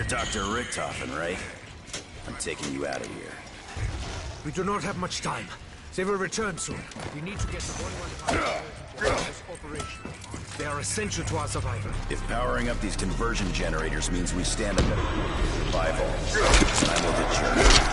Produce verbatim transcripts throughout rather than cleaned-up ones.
Doctor Richtofen, right? I'm taking you out of here. We do not have much time. They will return soon. We need to get the one this operation. They are essential to our survival. If powering up these conversion generators means we stand a better survival, then I will deter.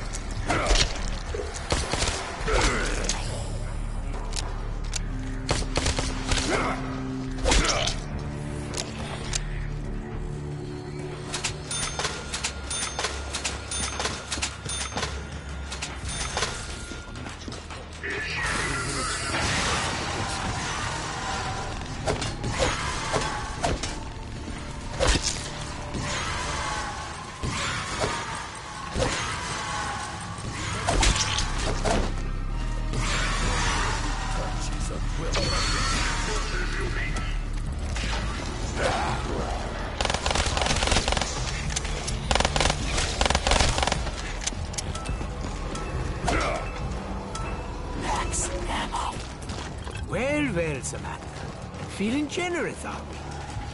Well, well, Samantha. Feeling generous, are we?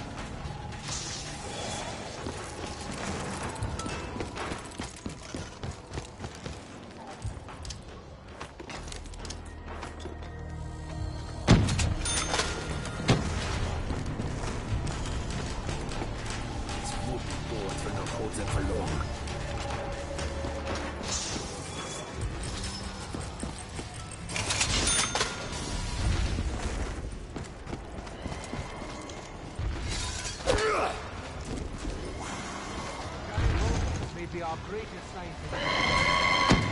These wooden boards will not hold them for long. Maybe our greatest scientist.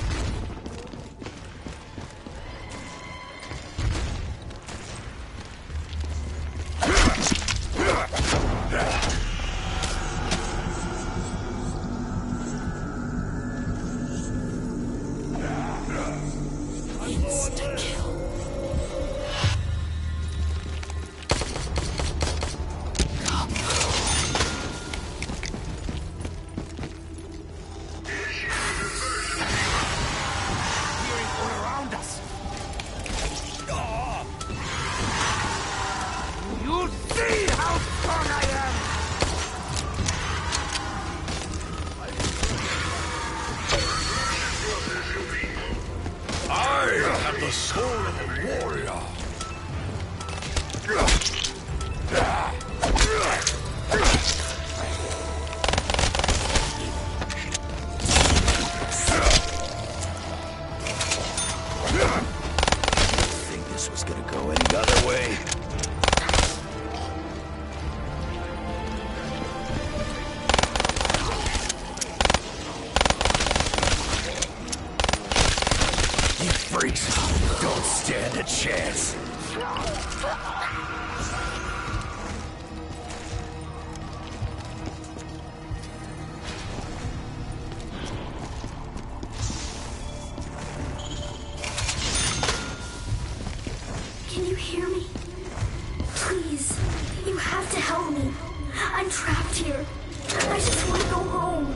The soul of a warrior. Think this was gonna go any other way? You freaks don't stand a chance. Can you hear me? Please, you have to help me. I'm trapped here. I just want to go home.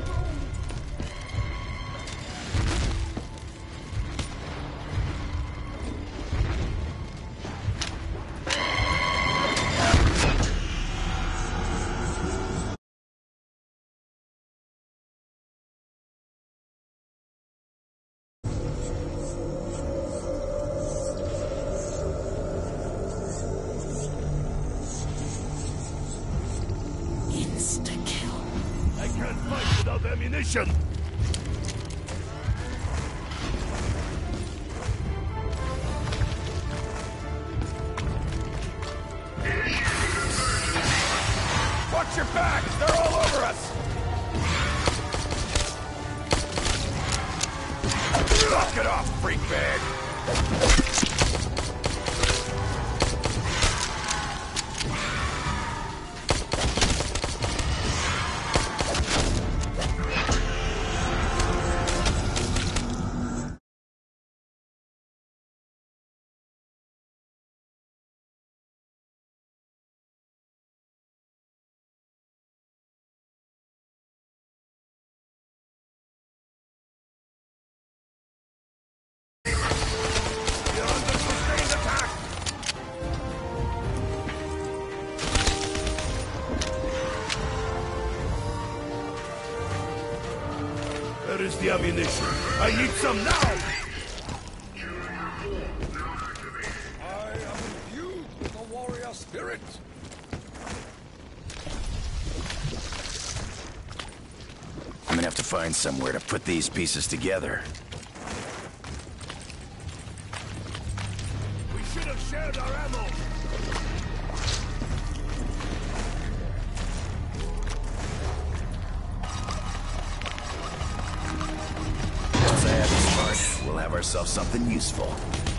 I can't fight without ammunition! Watch your backs! They're all over us! Knock it off, freak bag! You're under ammunition. I need some now! I am imbued with a warrior spirit. I'm gonna have to find somewhere to put these pieces together. We should have shared our ammo. Once I have this part, we'll have ourselves something useful.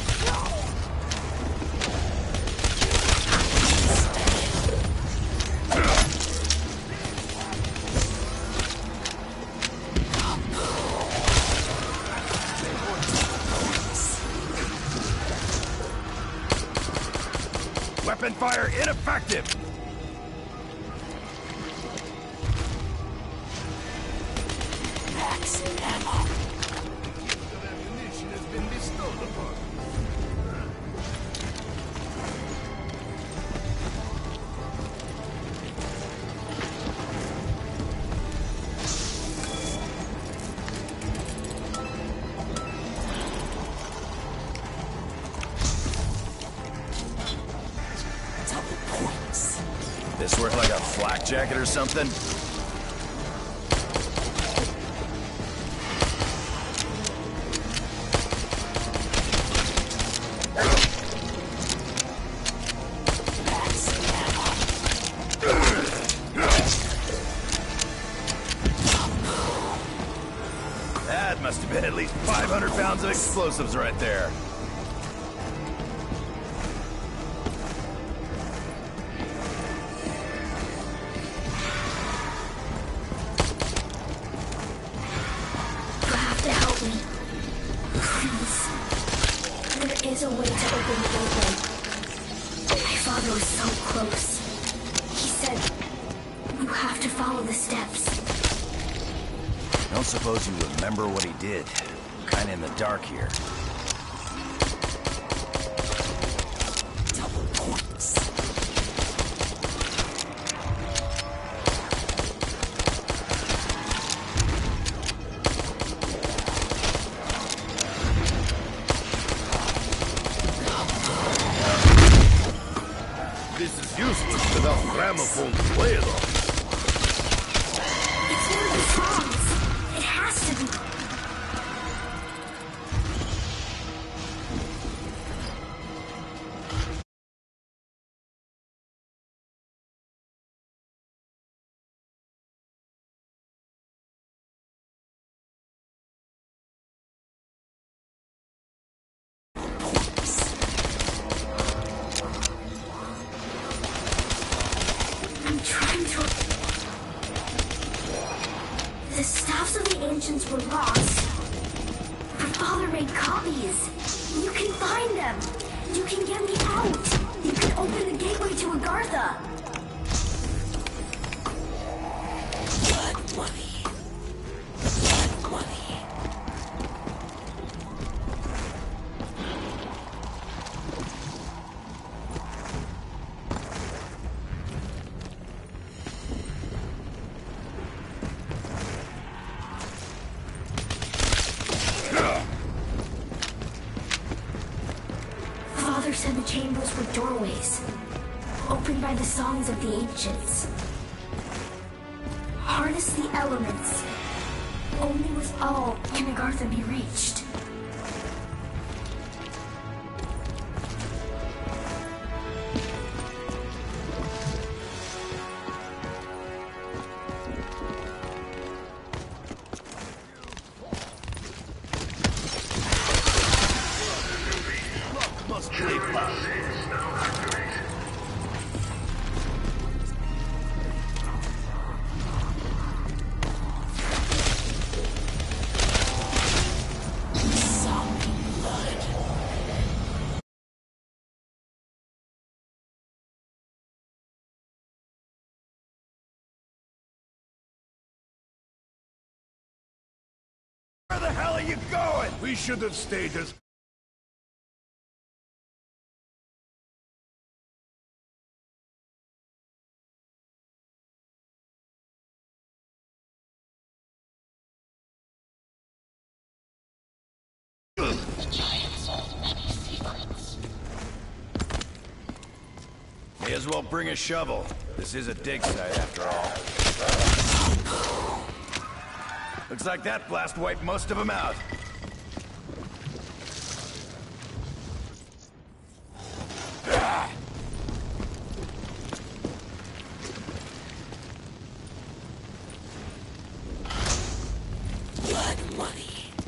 Weapon fire ineffective! Max ammo. The ammunition has been bestowed upon. Double points. This work like a flak jacket or something? Max ammo. That must have been at least five hundred pounds of explosives right there. You have to help me. Please. There is a way to open the gateway. My father was so close. He said, you have to follow the steps. Don't suppose you remember what he did. Kinda in the dark here. Double points. This is useless without gramophone player though. It's one of the songs. It has to be. I'm trying to... The staffs of the ancients were lost. Her father made copies. You can find them. You can get me out. You can open the gateway to Agartha. Blood money. Blood money. Father said the chambers were doorways, opened by the songs of the ancients. Harness the elements. Only with all can Agartha be reached. Must play loud. Where the hell are you going? We should have stayed as as well bring a shovel. This is a dig site after all. Looks like that blast wiped most of them out. Blood money.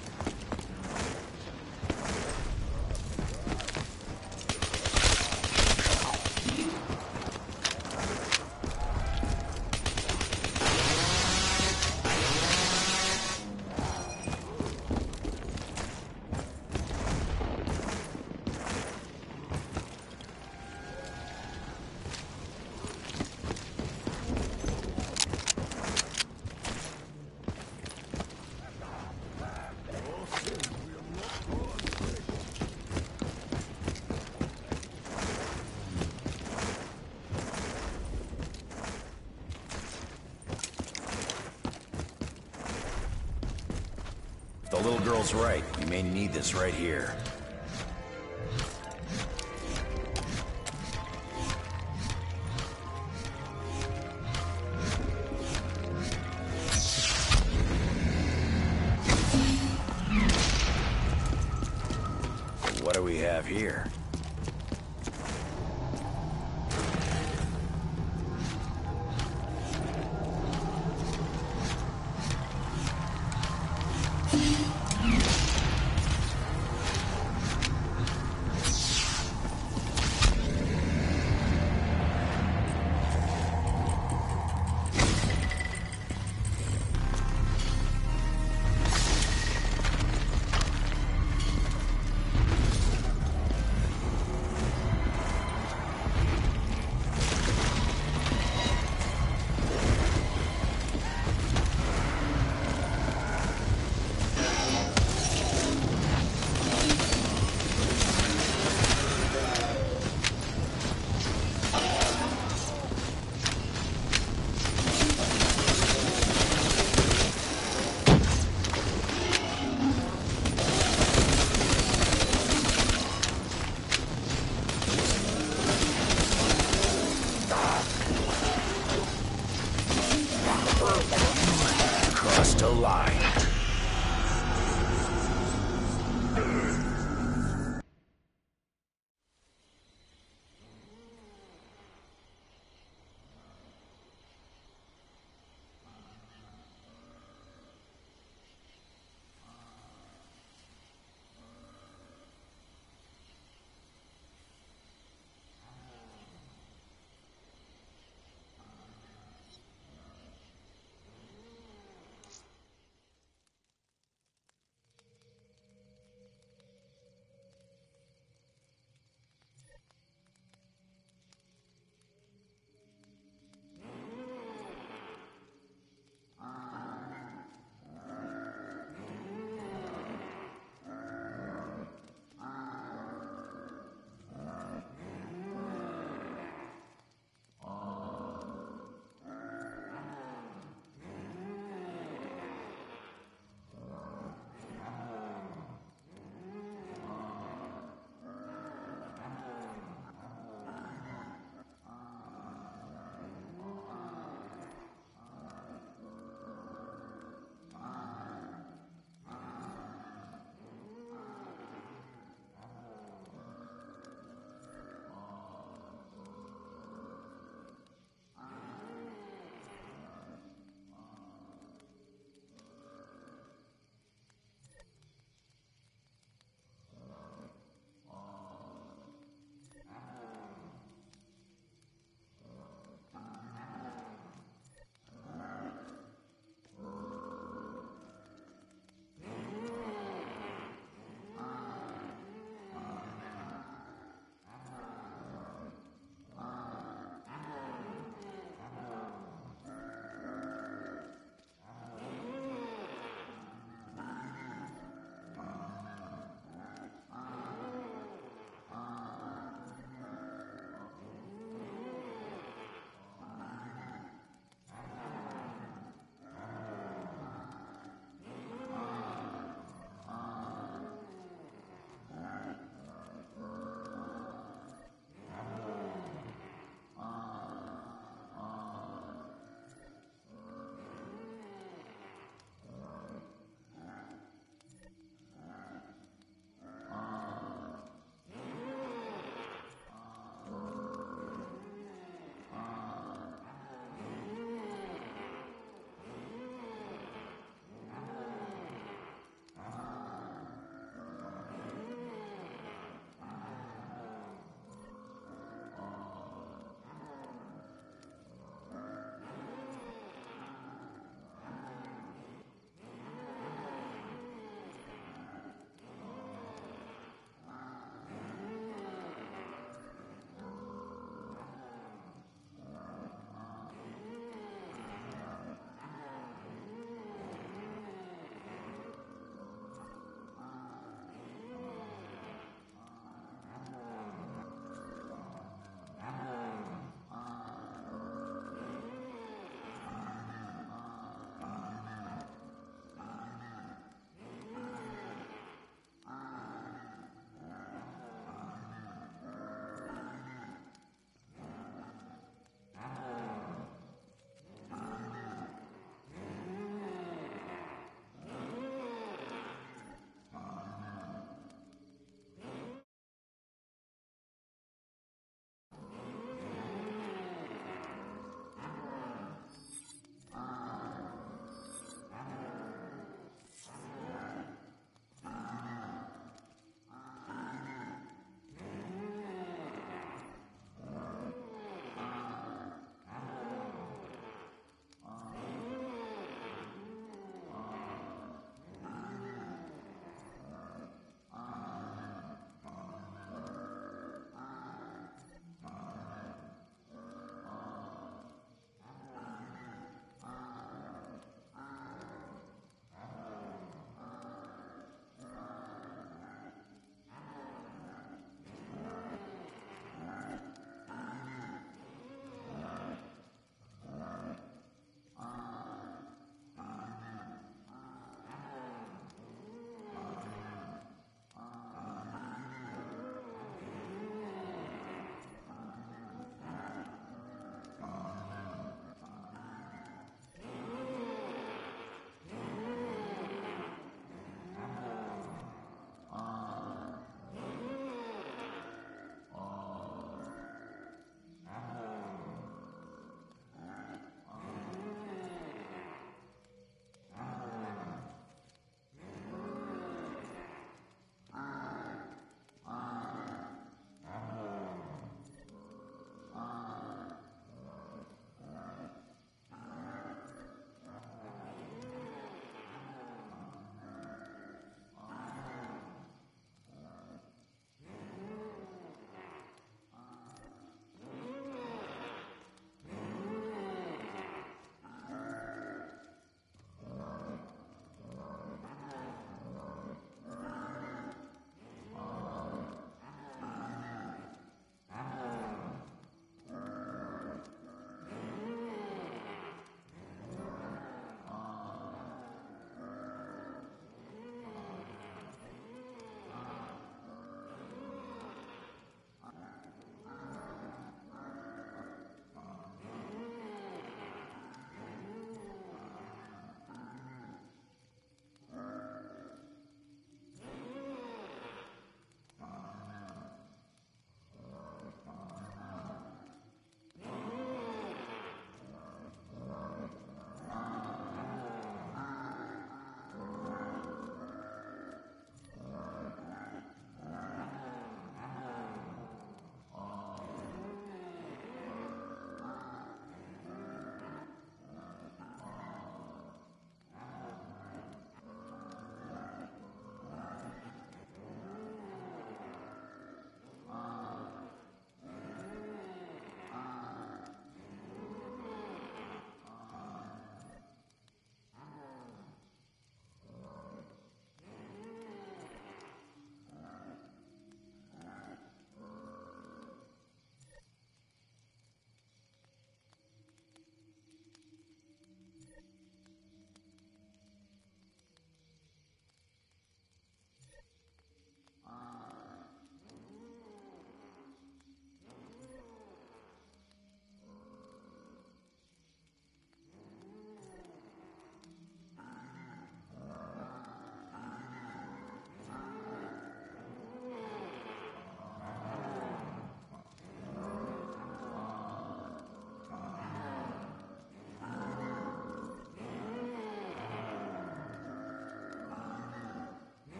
If the little girl's right, we may need this right here. What do we have here?